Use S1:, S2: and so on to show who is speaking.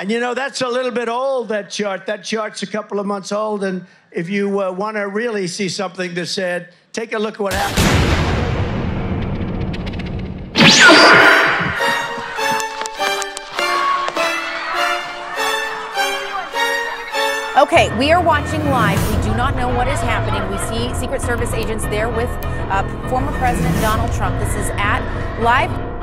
S1: And you know, that's a little bit old, that chart. That chart's a couple of months old. And if you want to really see something that's said, take a look at what happened.
S2: Okay, we are watching live. We do not know what is happening. We see Secret Service agents there with former President Donald Trump. This is at live.